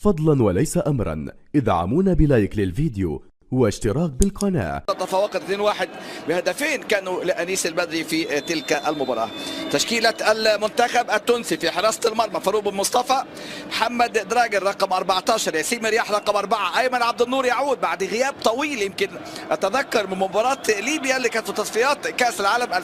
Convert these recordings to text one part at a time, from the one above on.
فضلا وليس أمرا ادعمونا بلايك للفيديو واشتراك بالقناة. تفوقت 2-1 بهدفين كانوا لأنيس البدري في تلك المباراة. تشكيلة المنتخب التونسي في حراسة المرمى: فاروق بن مصطفى، محمد دراجر رقم 14، ياسين مرياح رقم 4، أيمن عبد النور يعود بعد غياب طويل. يمكن أتذكر من مباراة ليبيا اللي كانت في تصفيات كأس العالم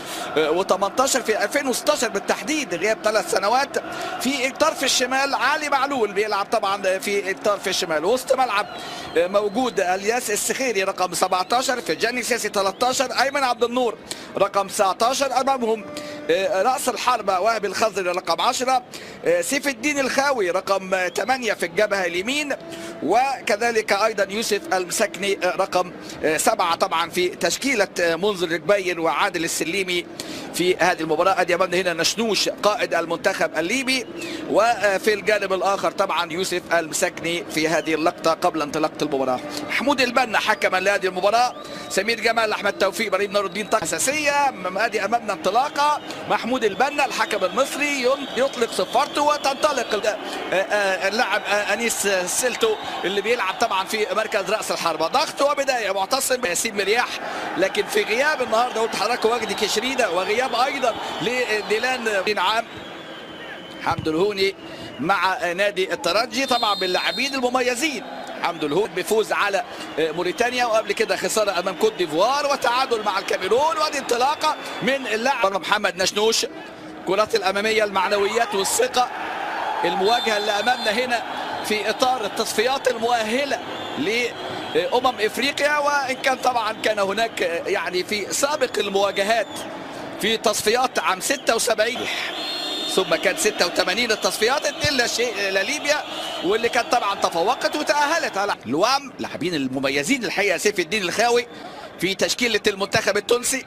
2018 في 2016 بالتحديد، غياب 3 سنوات. في الطرف الشمال علي معلول بيلعب طبعا في الطرف الشمال. وسط ملعب موجود الياس السخيري رقم 17، في جاني سياسي 13، أيمن عبد النور رقم 19. أمامهم رأس الحربة وهبي الخضري رقم 10، سيف الدين الخاوي رقم 8 في الجبهة اليمين، وكذلك أيضا يوسف المسكني رقم 7 طبعا في تشكيلة منذر الجبير وعادل السليمي في هذه المباراة. أدي أمامنا هنا نشنوش قائد المنتخب الليبي، وفي الجانب الآخر طبعا يوسف المسكني في هذه اللقطة قبل انطلاقة المباراة. محمود البنا حكما لهذه المباراة، سمير جمال، أحمد توفيق، ابراهيم نور الدين طاقة أساسية. أدي أمامنا انطلاقة محمود البنا الحكم المصري يطلق صفارته وتنطلق اللاعب أنيس السلتو اللي بيلعب طبعا في مركز رأس الحربة. ضغط وبداية معتصم ياسين مرياح، لكن في غياب النهارده قلت لحضراتكم وجدي كشريدة، وغياب ايضا لديلان عام حمد الهوني مع نادي الترجي، طبعا باللاعبين المميزين. حمد الهوني بفوز على موريتانيا، وقبل كده خساره امام كوت ديفوار، وتعادل مع الكاميرون. وادي انطلاقه من اللاعب محمد نشنوش. كرات الاماميه، المعنويات والثقه، المواجهه اللي امامنا هنا في اطار التصفيات المؤهله لامم افريقيا، وان كان طبعا كان هناك يعني في سابق المواجهات في تصفيات عام 76 ثم كان 86 التصفيات 2-0 لليبيا، واللي كانت طبعا تفوقت وتأهلت على لوام. لاعبين المميزين الحقيقه، سيف الدين الخاوي في تشكيله المنتخب التونسي.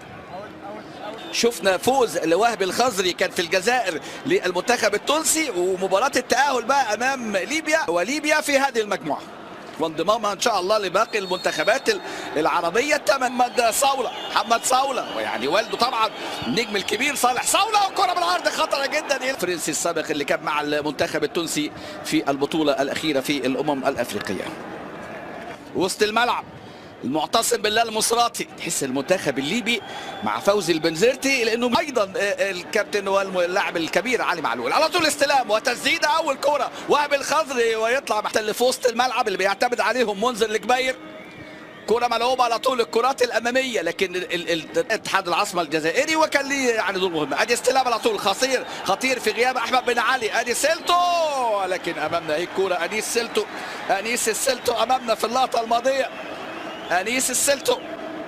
شفنا فوز لوهب الخضري كان في الجزائر للمنتخب التونسي، ومباراة التأهل بقى امام ليبيا، وليبيا في هذه المجموعة وانضمامها ان شاء الله لباقي المنتخبات العربيه. محمد صاولة، ويعني والده طبعا النجم الكبير صالح صاولة، وكره بالعرض خطره جدا. الفرنسي السابق اللي كان مع المنتخب التونسي في البطوله الاخيره في الامم الافريقيه. وسط الملعب المعتصم بالله المصراتي. تحس المنتخب الليبي مع فوزي البنزرتي، لانه ايضا الكابتن واللاعب الكبير علي معلول. على طول استلام وتسديده، اول كره وهبي الخضري، ويطلع محتل في وسط الملعب اللي بيعتمد عليهم منذر الجبير. كره ملعوبه على طول الكرات الاماميه، لكن الاتحاد العاصمه الجزائري وكان ليه يعني دور مهم. ادي استلام على طول خطير في غياب احمد بن علي. ادي سيلتو، لكن امامنا هي كره انيس السلتو امامنا في اللقطه الماضيه. أنيس السلتو،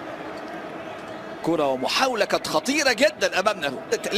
كرة ومحاولة كانت خطيرة جدا أمامنا.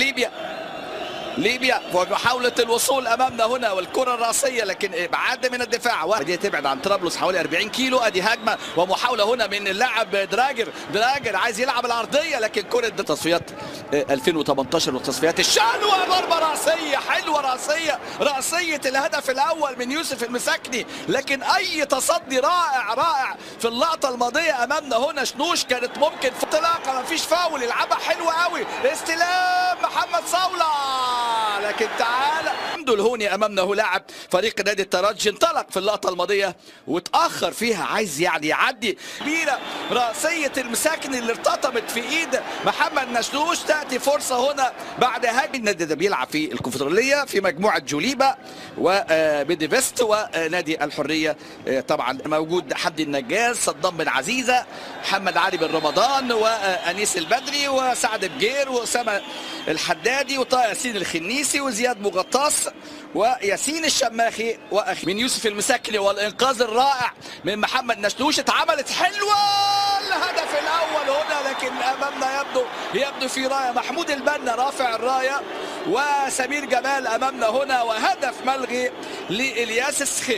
ليبيا ومحاولة الوصول أمامنا هنا، والكرة الرأسية لكن بعد من الدفاع. ودي تبعد عن طرابلس حوالي 40 كيلو. أدي هجمة ومحاولة هنا من اللاعب دراجر عايز يلعب العرضية، لكن كرة تصفيات 2018 وتصفيات الشانوة، ضربة رأسية حلوة، رأسية الهدف الأول من يوسف المسكني. لكن أي تصدي رائع في اللقطة الماضية أمامنا هنا. شنوش كانت ممكن في انطلاقة، مفيش فاول، يلعبها حلوة قوي. استلام محمد صاولة، لكن تعالى حمد الهوني امامنا هو لاعب فريق نادي الترجي، انطلق في اللقطه الماضيه وتاخر فيها، عايز يعني يعدي. كبيره راسيه المساكن اللي ارتطمت في ايد محمد نشنوش. تاتي فرصه هنا بعد هجمه. النادي ده بيلعب في الكونفدراليه في مجموعه جوليبا وبيديفست ونادي الحريه. طبعا موجود حمدي النجاز، صدام بن عزيزه، محمد علي بن رمضان، وانيس البدري، وسعد بجير، واسامه الحدادي، وطه ياسين الخنيسي، وزياد مغطاس، وياسين الشماخي، واخي من يوسف المسكني. والانقاذ الرائع من محمد نشنوش. اتعملت حلوه الهدف الاول هنا، لكن امامنا يبدو في رايه. محمود البنا رافع الرايه، وسمير جمال امامنا هنا، وهدف ملغي لإلياس السخيري.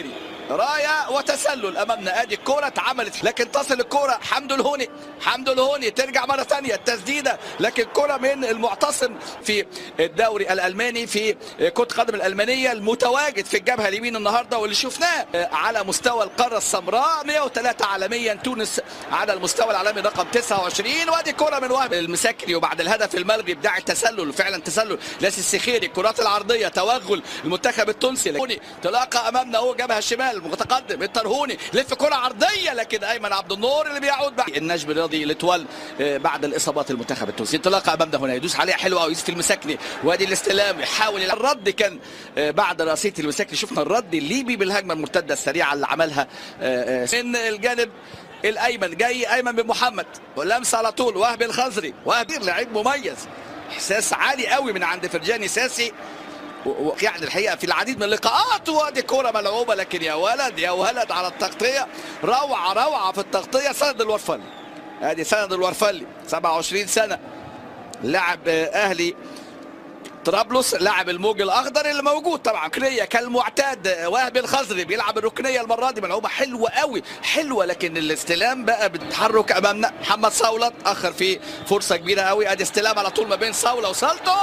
رايه وتسلل امامنا. ادي الكره اتعملت لكن تصل الكره حمدو الهوني. حمدو الهوني ترجع مره ثانيه التسديده لكن كره من المعتصم في الدوري الالماني في كره القدم الالمانيه المتواجد في الجبهه اليمين النهارده واللي شفناه على مستوى القاره السمراء. 103 عالميا تونس على المستوى العالمي رقم 29. وادي كره من وهب المسكري وبعد الهدف الملغي بتاع التسلل فعلا تسلل لاس السخيري. الكرات العرضيه توغل المنتخب التونسي. تلاقى امامنا هو جبهه الشمال متقدم الترهوني لف كره عرضيه لكن ايمن عبد النور اللي بيعود بعد النجم الرياضي لتوال بعد الاصابات المنتخب التونسي. انطلاقه امامنا هنا يدوس عليها حلوه ويوسف المسكني وادي الاستلام يحاول الرد كان بعد راسيه المسكني. شفنا الرد الليبي بالهجمه المرتده السريعه اللي عملها من الجانب الايمن. جاي ايمن بن محمد واللمسه على طول وهبي الخزري. وهبي لعيب مميز احساس عالي قوي من عند فرجاني ساسي يعني الحقيقه في العديد من اللقاءات. وادي كوره ملعوبه لكن يا ولد يا ولد على التغطيه روعه روعه في التغطيه. سند الورفلي ادي سند الورفلي 27 سنه لاعب اهلي طرابلس لاعب الموج الاخضر اللي موجود طبعا. ركنيه كالمعتاد وهبي الخزري بيلعب الركنيه المره دي ملعوبه حلوه قوي حلوه لكن الاستلام بقى بالتحرك امامنا. محمد صاوله اتاخر في فرصه كبيره قوي. ادي استلام على طول ما بين صاوله وسالتو.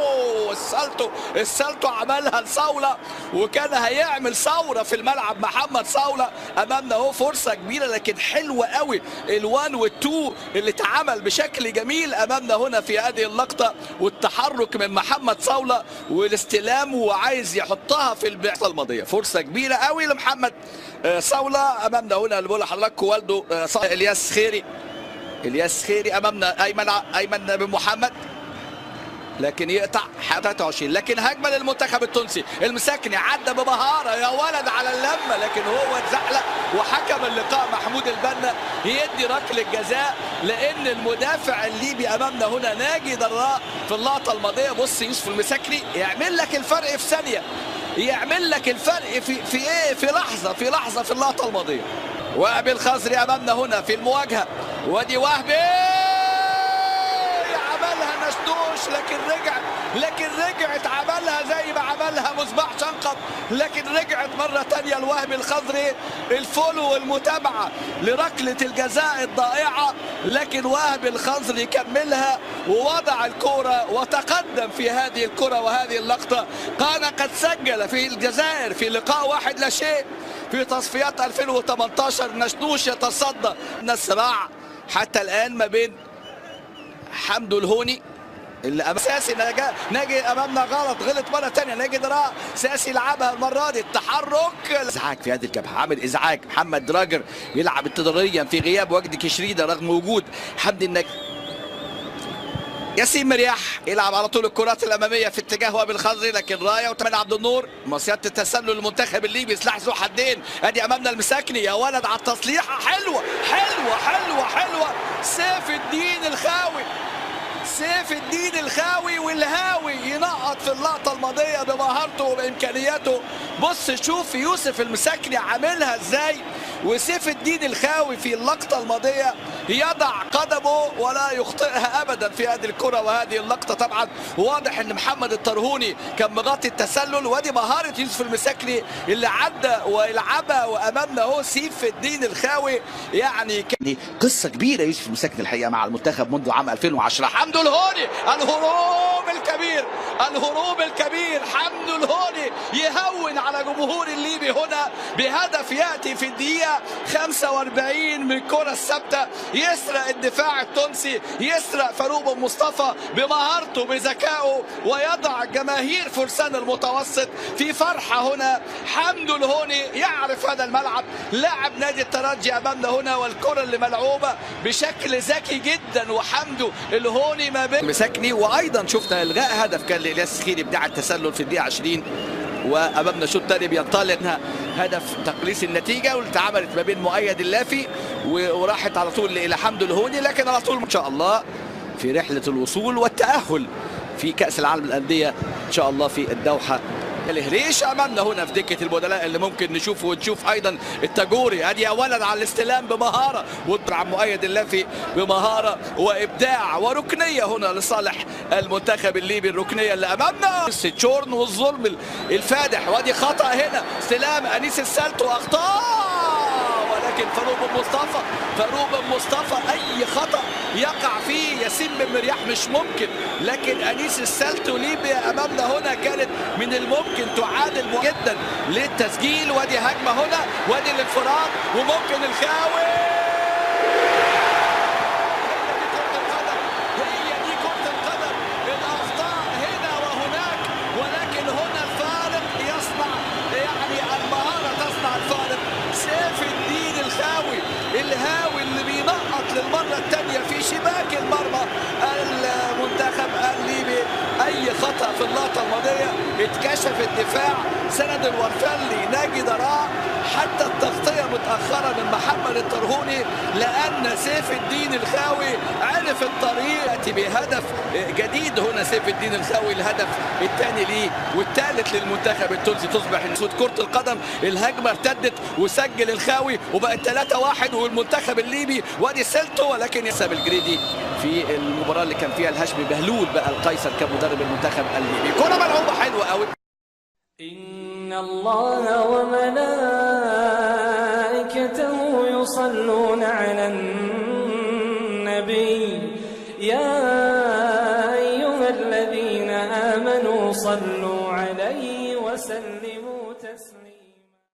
السالتو عملها لصاوله وكان هيعمل ثوره في الملعب محمد صاوله. امامنا اهو فرصه كبيره لكن حلوه قوي ال1 وال2 اللي اتعمل بشكل جميل امامنا هنا في هذه اللقطه والتحرك من محمد صاوله والاستلام وعايز يحطها في البعثه الماضيه. فرصه كبيره قوي لمحمد صاوله. امامنا هنا اللي بقول لحضراتكم والده الياس خيري. الياس خيري امامنا ايمن بن محمد لكن يقطع 23 لكن هجمه للمنتخب التونسي. المساكني عدى بمهاره يا ولد على اللمه لكن هو اتزحلق وحكم اللقاء محمود البنا يدي ركله جزاء لان المدافع الليبي امامنا هنا ناجي دراء في اللقطه الماضيه. بص يوسف المساكني يعمل لك الفرق في ثانيه يعمل لك الفرق في لحظه في اللقطه الماضيه. وهبي الخزري امامنا هنا في المواجهه وادي وهبي عملها نشدوش لكن رجعت عملها زي ما عملها مصباح شنقط لكن رجعت مرة تانية لوهبي الخزري. الفولو والمتابعة لركلة الجزاء الضائعة لكن وهبي الخزري كملها ووضع الكرة وتقدم في هذه الكرة وهذه اللقطة. كان قد سجل في الجزائر في لقاء 1-0 في تصفيات 2018. نشدوش يتصدى الصراع حتى الآن ما بين حمدو الهوني اللي ساسي ناجي امامنا غلط مره ثانيه. ناجي دراء ساسي لعبها المره دي التحرك ازعاج في هذه الجبهه عامل ازعاج. محمد دراجر يلعب اضطراريا في غياب وجدي كشريده رغم وجود حمدي النجم. ياسين مرياح يلعب على طول الكرات الاماميه في اتجاه وهبي الخزري لكن رايه وتمنى عبد النور. مصيده التسلل للمنتخب الليبي سلاح ذو حدين. ادي امامنا المساكني يا ولد على التصليحه حلوه سيف الدين الخاوي والهاوي ينقط في اللقطه الماضيه بمهارته وبامكانياته. بص شوف يوسف المساكني عاملها ازاي وسيف الدين الخاوي في اللقطه الماضيه يضع قدمه ولا يخطئها ابدا في هذه الكره وهذه اللقطه. طبعا واضح ان محمد الترهوني كان مغطي التسلل وادي مهاره يوسف المساكني اللي عدى ويلعبها وامامنا اهو سيف الدين الخاوي. يعني قصه كبيره يوسف المساكني الحقيقه مع المنتخب منذ عام 2010. حمدو الهوني الهروب الكبير حمدو الهوني يهون على جمهور الليبي هنا بهدف ياتي في الدقيقه 45 من الكره الثابته. يسرق الدفاع التونسي يسرق فاروق بن مصطفى بمهارته بذكائه ويضع جماهير فرسان المتوسط في فرحه هنا. حمدو الهوني يعرف هذا الملعب لاعب نادي الترجي امامنا هنا والكره اللي ملعوبه بشكل ذكي جدا وحمدو الهوني ما بين مسكني. وايضا شفنا الغاء هدف كان لإلياس خيري بتاع التسلل في الدقيقه 20 وامامنا شوط ثاني بينطلق هدف تقليص النتيجه واللي اتعملت ما بين مؤيد اللافي وراحت على طول الى حمدو الهوني لكن على طول ان شاء الله في رحله الوصول والتاهل في كاس العالم للانديه ان شاء الله في الدوحه الهريش امامنا هنا في دكه البدلاء اللي ممكن نشوفه، ونشوف ايضا التاجوري ادي اولا على الاستلام بمهاره، وعن مؤيد اللافي بمهاره وابداع وركنيه هنا لصالح المنتخب الليبي. الركنيه اللي امامنا تشورن والظلم الفادح، وادي خطا هنا استلام انيس السلت واخطاء، ولكن فاروق بن مصطفى اي خطا يقع فيه ياسين بن مرياح مش ممكن، لكن انيس السلت وليبيا امامنا هنا كانت من الممكن تعادل جدا للتسجيل. وادي هجمه هنا وادي الانفراد وممكن الخاوي. هي دي كرة القدم، الاخطاء هنا وهناك، ولكن هنا الفارق يصنع المهارة تصنع الفارق. سيف الدين الخاوي الهاوي اللي بينقط للمرة الثانية في شباك المرمى المنتخب الليبي. اي خطأ في اللقطة الماضية اتكشف الدفاع، سند الورفلي ناجي دراع، حتى التغطية متأخرة من محمد الطرهوني، لأن سيف الدين الخاوي عرف الطريق. يأتي بهدف جديد هنا سيف الدين الخاوي، الهدف الثاني ليه والثالث للمنتخب التونسي. تصبح كرة القدم الهجمة ارتدت وسجل الخاوي وبقت 3-1 والمنتخب الليبي وادي سلته، ولكن يكسب الجريدي في المباراة اللي كان فيها الهاشمي بهلول بقى القيصر كمدرب المنتخب الليبي. كرة ملعوبة حلوة قوي. إن الله وملائكته يصلون على النبي